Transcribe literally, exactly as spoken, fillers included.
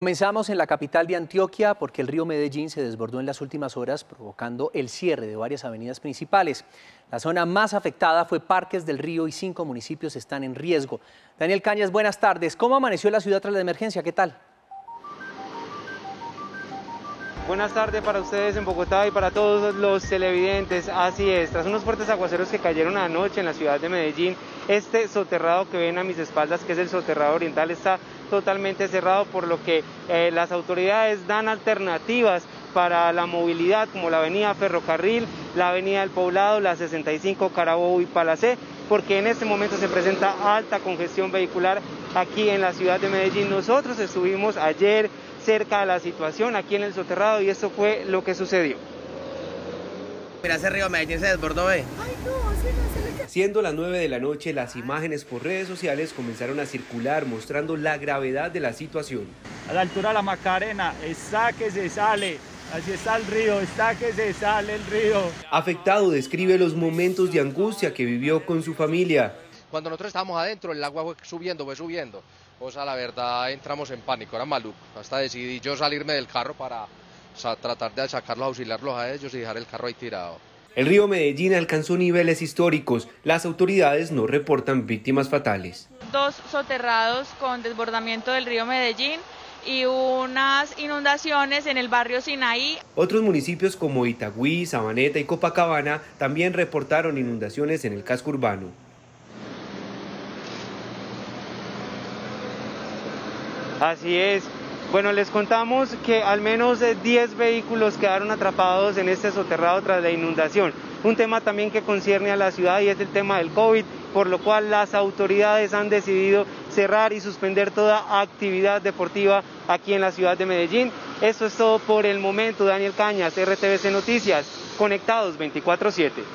Comenzamos en la capital de Antioquia porque el río Medellín se desbordó en las últimas horas, provocando el cierre de varias avenidas principales. La zona más afectada fue Parques del Río y cinco municipios están en riesgo. Daniel Cañas, buenas tardes. ¿Cómo amaneció la ciudad tras la emergencia? ¿Qué tal? Buenas tardes para ustedes en Bogotá y para todos los televidentes. Así es, tras unos fuertes aguaceros que cayeron anoche en la ciudad de Medellín, este soterrado que ven a mis espaldas, que es el soterrado oriental, está totalmente cerrado, por lo que eh, las autoridades dan alternativas para la movilidad, como la avenida Ferrocarril, la avenida del Poblado, la sesenta y cinco Carabobo y Palacé, porque en este momento se presenta alta congestión vehicular aquí en la ciudad de Medellín. Nosotros estuvimos ayer cerca de la situación aquí en el soterrado y esto fue lo que sucedió. Mira, ese río Medellín se desbordó, ¿ve? Siendo las nueve de la noche, las imágenes por redes sociales comenzaron a circular mostrando la gravedad de la situación. A la altura de la Macarena, está que se sale, así está el río, está que se sale el río. Afectado describe los momentos de angustia que vivió con su familia. Cuando nosotros estábamos adentro, el agua fue subiendo, fue subiendo. O sea, la verdad, entramos en pánico, era maluco. Hasta decidí yo salirme del carro para o sea, tratar de sacarlos, auxiliarlos a ellos y dejar el carro ahí tirado. El río Medellín alcanzó niveles históricos. Las autoridades no reportan víctimas fatales. Dos soterrados con desbordamiento del río Medellín y unas inundaciones en el barrio Sinaí. Otros municipios como Itagüí, Sabaneta y Copacabana también reportaron inundaciones en el casco urbano. Así es. Bueno, les contamos que al menos diez vehículos quedaron atrapados en este soterrado tras la inundación. Un tema también que concierne a la ciudad y es el tema del COVID, por lo cual las autoridades han decidido cerrar y suspender toda actividad deportiva aquí en la ciudad de Medellín. Esto es todo por el momento. Daniel Cañas, R T V C Noticias, conectados veinticuatro siete.